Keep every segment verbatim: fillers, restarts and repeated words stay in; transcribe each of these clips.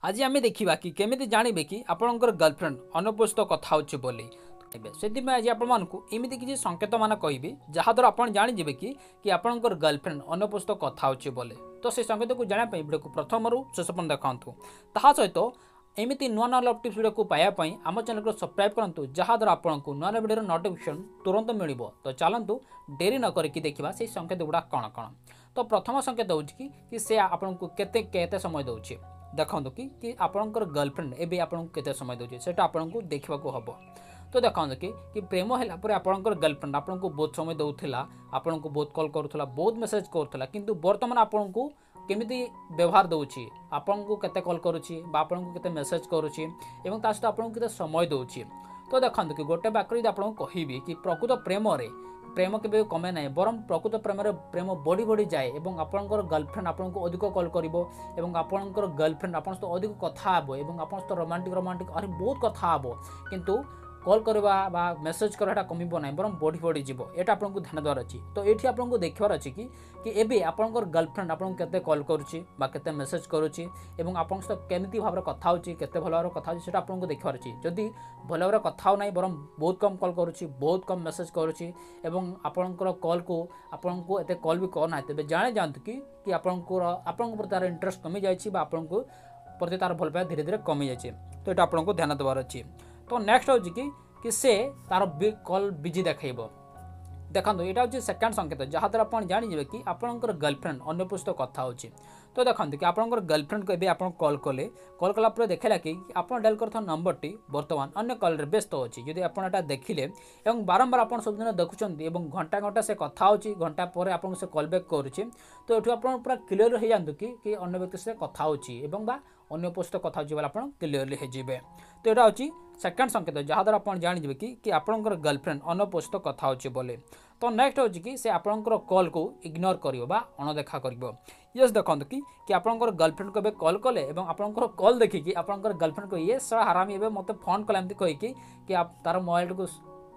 आज आम देखा कि केमी जानवे कि आपंकर गर्लफ्रेंड अनुपस्थित कथा बोली से आज आपमती किसी संकेत मान कहि जहाद्वारा आप जाणीजे कि कि आपंकर गर्लफ्रेंड अनुपस्थित कथा बोले तो से संकेत को जानापी वीडियो को प्रथम रू शेष पर्यंत देखु ता सहित एमती नुआ नुआ लव टिप्स वीडियो को पाइबापी आम चैनल को सब्सक्राइब करूँ जहाद्वारा आपको नुआ नुआ वीडियो नोटिफिकेशन तुरंत मिल तो चलतु डेरी न करके देखा से संकेत गुड़ा कौन कौन। तो प्रथम संकेत हो कि, कि से आपको केते केते समय दूसरी देखो कि, कि आपंकर गर्लफ्रेंड एवं आपको केते समय दूसरी से आपको देखा हम। तो देखो कि, कि प्रेम है आपंकर गर्लफ्रेंड आपको बहुत समय दूसरा आपन को बहुत कॉल करूला बहुत मेसेज करूला किंतु बर्तमान आपको केमिति व्यवहार दूची आपको केते कॉल करुच्ची आपको केते मेसेज करुच्ची एवं ता सहित आपको केते समय दूची। तो देखो कि गोटे बाक्य यदि आपको कहबी कि प्रकृत प्रेम रे प्रेम के कमे ना बरम प्रकृत प्रेम प्रेम बढ़ी बढ़ी जाए और आपंकर गर्लफ्रेंड आपको अधिक कॉल कर आपंकर गर्लफ्रेंड आप अधिक कथा हे आप रोमांटिक रोमांटिक अरे बहुत कथा हे किंतु कॉल करवा बा मेसेज करवाटा कमिबो ना बरम बढ़ी बढ़ी जीवो एटा आपको ध्यान देवार अछि। तो ये आपको देखार अच्छी कि कि एबे आपंकर गर्लफ्रेंड आपको केते कॉल करुच्ची बा केते मेसेज करुच्ची एवं आपन सहित केमिति भाव कथा होची केते भल भाव कथा होची सेटा आपको देखार अछि। जदि भल भाव कथा हो ना बरम बहुत कम कॉल करुच्ची बहुत कम मेसेज करुच्ची एवं आपंकर कॉल को आपको एते कॉल भी करना तेबे जाने जानतु कि कि आपंकर आपन प्रति तार इंटरेस्ट कमी जायछि बा आपनको प्रति तार भल पाए धीरे धीरे कमी जायछि। तो ये आपको ध्यान देवार अछि। तो नेक्स्ट हो कि, कि से तार कॉल बिजी देखेब देखो यहाँ हूँ सेकेंड संकेत जहाद्वारा आप जाणीजे कि आपंकर गर्लफ्रेंड अनुपस्थित कथा होची। तो देखो कि आपंकर गर्लफ्रेंड को एबे आप कॉल कले कॉल कला देखला कि आप डायल कर नंबर टी बर्तमान अन्य कॉल रे व्यस्त अच्छी जदि आप देखिले और बारंबार आप सबुदिन देखुं घंटा घंटा से कथा होची घंटा पर आपको से कॉल बैक करुच्ची तो ये आप पूरा क्लीयर हो जातु कि, कि अन्य व्यक्ति से कथा होची बा अनुपस्थित कथा होची आप क्लीयरली हो। तो यहाँ हूँ सेकेंड संकेत जहाद्वारा आप जाणीजे कि, कि आपंकर गर्लफ्रेंड अनुपस्थित कथा होची बोले। तो नेक्स्ट हो कि से आपंकर कॉल को इग्नोर करिवो बा अणदेखा करिवो। यस देखो कि, कि आपंकर गर्लफ्रेंड को कॉल कले और आपंकर कॉल देखिकी आपंकर गर्लफ्रेंड को ये सारा हरामी एबे मते फोन कला एमती कहिकी कि आप तार मोबाइल को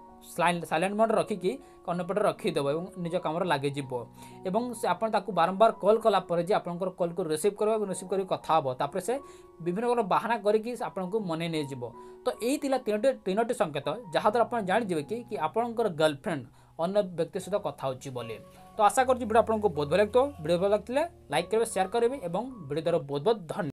साइलेंट मोड रखिकी अन्यपटे रखीदेव और निज कम लगे आपको बारंबार कॉल कला जे आपंकर कॉल को रिसीव कर रिसीव कर कथा हे तापर से विभिन्न प्रकार बहाना करके आपको मन नहीं जीव। तो यही तीनोटी तीनोटी संकेत जहाद्वारा आप जाणीजे कि, कि आपंकर गर्लफ्रेंड अन्य व्यक्ति सहित कथा होची बोले। तो आशा करूँ वीडियो आपको बहुत भल लगे वीडियो भल लगते लाइक करेंगे शेयर करेंगे और वीडियो द्वारा बहुत बहुत धन्यवाद।